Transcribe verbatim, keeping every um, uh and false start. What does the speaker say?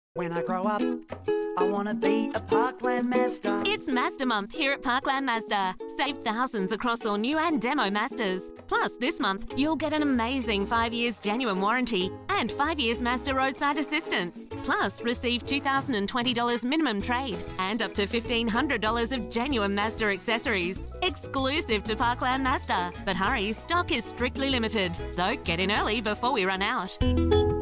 When I grow up, I want to be a Parkland Mazda. It's Mazda month here at Parkland Mazda. Save thousands across all new and demo Mazdas. Plus, this month, you'll get an amazing five years genuine warranty and five years Mazda roadside assistance. Plus, receive two thousand twenty dollars minimum trade and up to fifteen hundred dollars of genuine Mazda accessories. Exclusive to Parkland Mazda. But hurry, stock is strictly limited. So get in early before we run out.